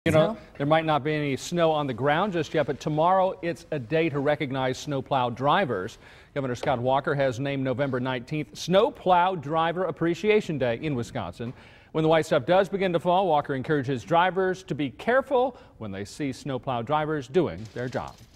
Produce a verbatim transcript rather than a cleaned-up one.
You know, there might not be any snow on the ground just yet, but tomorrow it's a day to recognize snowplow drivers. Governor Scott Walker has named November nineteenth Snowplow Driver Appreciation Day in Wisconsin. When the white stuff does begin to fall, Walker encourages drivers to be careful when they see snowplow drivers doing their job.